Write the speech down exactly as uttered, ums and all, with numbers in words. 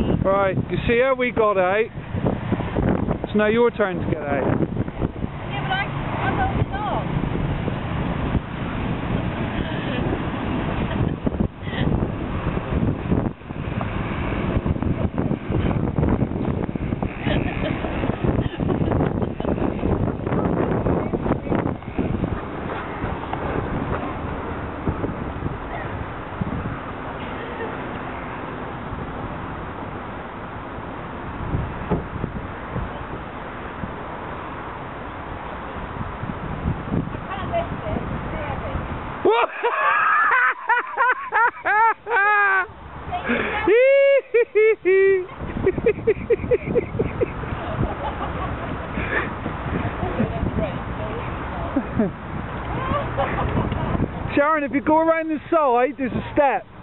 Right, you see how we got out? It's now your turn to get out. Yeah, but I, I don't stop. Sharon, if you go around the side, there's a step.